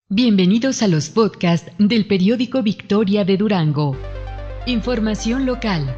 Bienvenidos a los podcasts del periódico Victoria de Durango. Información local.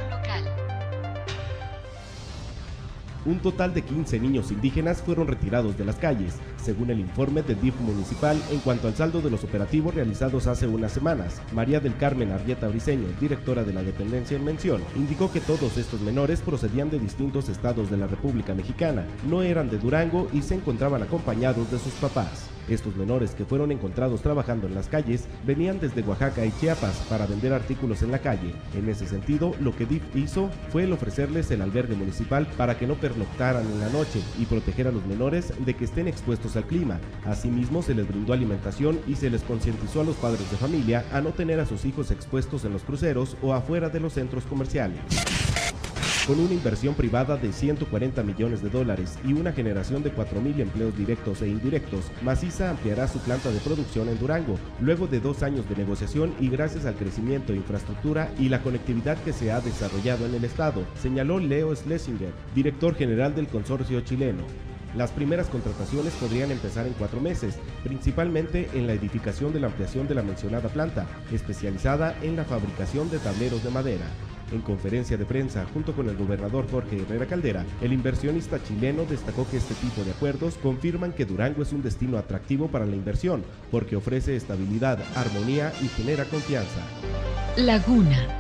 Un total de 15 niños indígenas fueron retirados de las calles, según el informe del DIF municipal en cuanto al saldo de los operativos realizados hace unas semanas. María del Carmen Arrieta Briceño, directora de la dependencia en mención, indicó que todos estos menores procedían de distintos estados de la República Mexicana, no eran de Durango y se encontraban acompañados de sus papás. Estos menores que fueron encontrados trabajando en las calles venían desde Oaxaca y Chiapas para vender artículos en la calle. En ese sentido, lo que DIF hizo fue el ofrecerles el albergue municipal para que no pernoctaran en la noche y proteger a los menores de que estén expuestos al clima. Asimismo, se les brindó alimentación y se les concientizó a los padres de familia a no tener a sus hijos expuestos en los cruceros o afuera de los centros comerciales. Con una inversión privada de $140 millones y una generación de 4,000 empleos directos e indirectos, Maciza ampliará su planta de producción en Durango, luego de 2 años de negociación y gracias al crecimiento de infraestructura y la conectividad que se ha desarrollado en el estado, señaló Leo Schlesinger, director general del consorcio chileno. Las primeras contrataciones podrían empezar en 4 meses, principalmente en la edificación de la ampliación de la mencionada planta, especializada en la fabricación de tableros de madera. En conferencia de prensa, junto con el gobernador Jorge Herrera Caldera, el inversionista chileno destacó que este tipo de acuerdos confirman que Durango es un destino atractivo para la inversión, porque ofrece estabilidad, armonía y genera confianza. Laguna.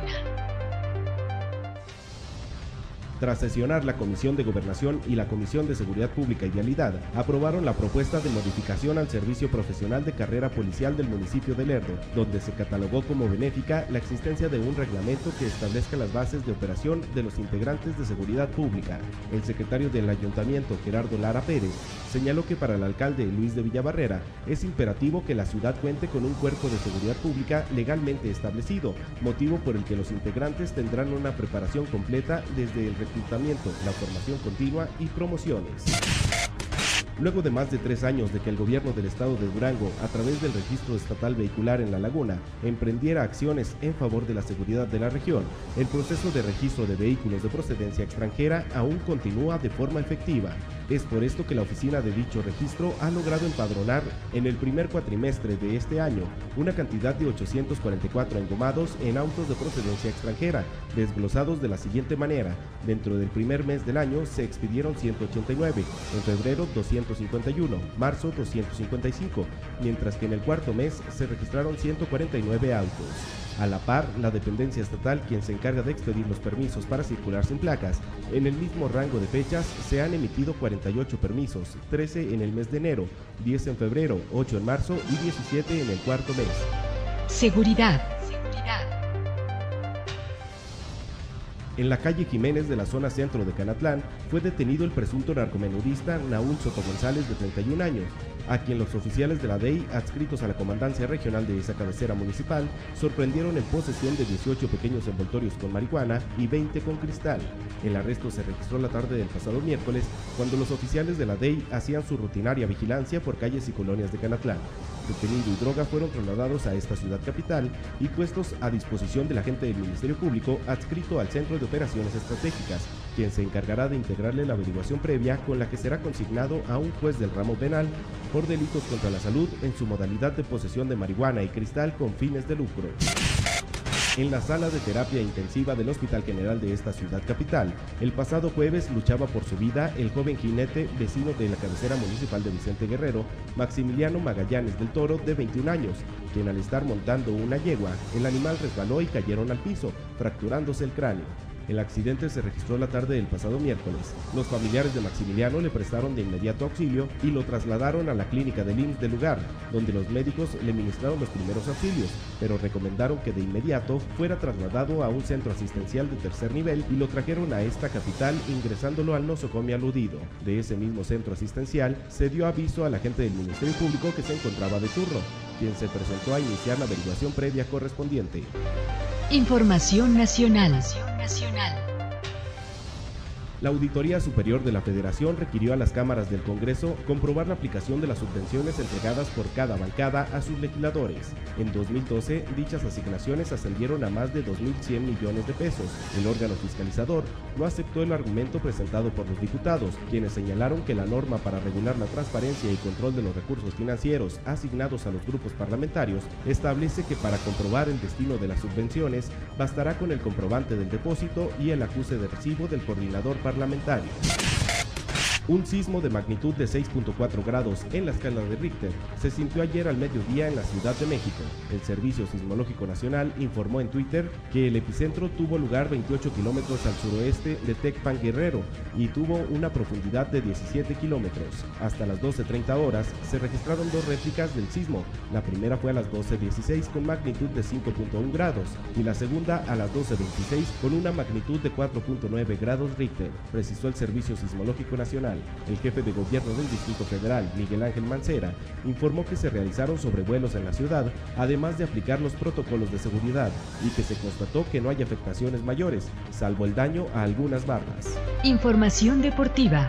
Tras sesionar la Comisión de Gobernación y la Comisión de Seguridad Pública y Vialidad, aprobaron la propuesta de modificación al servicio profesional de carrera policial del municipio de Lerdo, donde se catalogó como benéfica la existencia de un reglamento que establezca las bases de operación de los integrantes de seguridad pública. El secretario del Ayuntamiento, Gerardo Lara Pérez, señaló que para el alcalde Luis de Villabarrera es imperativo que la ciudad cuente con un cuerpo de seguridad pública legalmente establecido, motivo por el que los integrantes tendrán una preparación completa desde el reclutamiento, la formación continua y promociones. Luego de más de 3 años de que el gobierno del estado de Durango, a través del registro estatal vehicular en La Laguna, emprendiera acciones en favor de la seguridad de la región, el proceso de registro de vehículos de procedencia extranjera aún continúa de forma efectiva. Es por esto que la oficina de dicho registro ha logrado empadronar en el primer cuatrimestre de este año una cantidad de 844 engomados en autos de procedencia extranjera, desglosados de la siguiente manera: dentro del primer mes del año se expidieron 189, en febrero 251, marzo 255, mientras que en el cuarto mes se registraron 149 autos. A la par, la dependencia estatal, quien se encarga de expedir los permisos para circular sin placas, en el mismo rango de fechas se han emitido 48 permisos, 13 en el mes de enero, 10 en febrero, 8 en marzo y 17 en el cuarto mes. Seguridad. En la calle Jiménez de la zona centro de Canatlán fue detenido el presunto narcomenudista Naúl Soto González, de 31 años, a quien los oficiales de la DEI, adscritos a la comandancia regional de esa cabecera municipal, sorprendieron en posesión de 18 pequeños envoltorios con marihuana y 20 con cristal. El arresto se registró la tarde del pasado miércoles, cuando los oficiales de la DEI hacían su rutinaria vigilancia por calles y colonias de Canatlán. Detenido y droga fueron trasladados a esta ciudad capital y puestos a disposición del agente del Ministerio Público adscrito al Centro de Operaciones Estratégicas, quien se encargará de integrarle la averiguación previa con la que será consignado a un juez del ramo penal por delitos contra la salud en su modalidad de posesión de marihuana y cristal con fines de lucro. En la sala de terapia intensiva del Hospital General de esta ciudad capital, el pasado jueves luchaba por su vida el joven jinete vecino de la cabecera municipal de Vicente Guerrero, Maximiliano Magallanes del Toro, de 21 años, quien al estar montando una yegua, el animal resbaló y cayeron al piso, fracturándose el cráneo. El accidente se registró la tarde del pasado miércoles. Los familiares de Maximiliano le prestaron de inmediato auxilio y lo trasladaron a la clínica del IMSS del lugar, donde los médicos le ministraron los primeros auxilios, pero recomendaron que de inmediato fuera trasladado a un centro asistencial de tercer nivel y lo trajeron a esta capital, ingresándolo al nosocomio aludido. De ese mismo centro asistencial se dio aviso al agente del Ministerio Público que se encontraba de turno, quien se presentó a iniciar la averiguación previa correspondiente. Información nacional. La Auditoría Superior de la Federación requirió a las cámaras del Congreso comprobar la aplicación de las subvenciones entregadas por cada bancada a sus legisladores. En 2012, dichas asignaciones ascendieron a más de 2.100 millones de pesos. El órgano fiscalizador no aceptó el argumento presentado por los diputados, quienes señalaron que la norma para regular la transparencia y control de los recursos financieros asignados a los grupos parlamentarios establece que para comprobar el destino de las subvenciones bastará con el comprobante del depósito y el acuse de recibo del coordinador parlamentario. Un sismo de magnitud de 6.4 grados en la escala de Richter se sintió ayer al mediodía en la Ciudad de México. El Servicio Sismológico Nacional informó en Twitter que el epicentro tuvo lugar 28 kilómetros al suroeste de Tecpan, Guerrero, y tuvo una profundidad de 17 kilómetros. Hasta las 12:30 horas se registraron dos réplicas del sismo. La primera fue a las 12:16 con magnitud de 5.1 grados y la segunda a las 12:26 con una magnitud de 4.9 grados Richter, precisó el Servicio Sismológico Nacional. El jefe de gobierno del Distrito Federal, Miguel Ángel Mancera, informó que se realizaron sobrevuelos en la ciudad, además de aplicar los protocolos de seguridad, y que se constató que no hay afectaciones mayores, salvo el daño a algunas bardas. Información deportiva.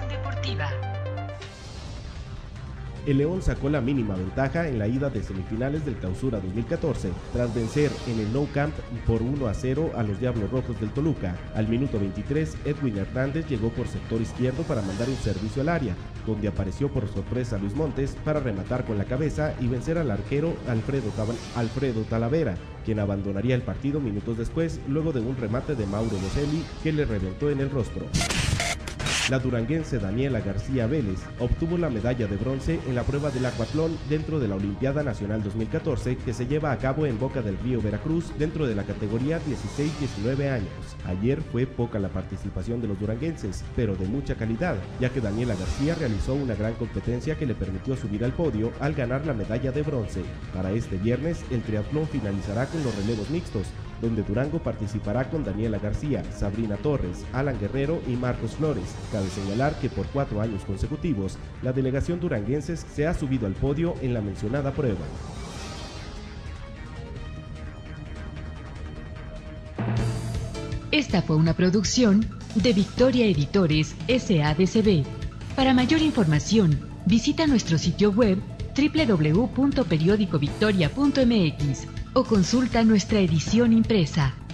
El León sacó la mínima ventaja en la ida de semifinales del Clausura 2014, tras vencer en el Nou Camp por 1-0 a los Diablos Rojos del Toluca. Al minuto 23, Edwin Hernández llegó por sector izquierdo para mandar un servicio al área, donde apareció por sorpresa Luis Montes para rematar con la cabeza y vencer al arquero Alfredo Talavera, quien abandonaría el partido minutos después, luego de un remate de Mauro Boselli que le reventó en el rostro. La duranguense Daniela García Vélez obtuvo la medalla de bronce en la prueba del acuatlón dentro de la Olimpiada Nacional 2014 que se lleva a cabo en Boca del Río, Veracruz, dentro de la categoría 16-19 años. Ayer fue poca la participación de los duranguenses, pero de mucha calidad, ya que Daniela García realizó una gran competencia que le permitió subir al podio al ganar la medalla de bronce. Para este viernes, el triatlón finalizará con los relevos mixtos, donde Durango participará con Daniela García, Sabrina Torres, Alan Guerrero y Marcos Flores. Cabe señalar que por 4 años consecutivos, la delegación duranguense se ha subido al podio en la mencionada prueba. Esta fue una producción de Victoria Editores SADCB. Para mayor información, visita nuestro sitio web www.periodicovictoria.mx o consulta nuestra edición impresa.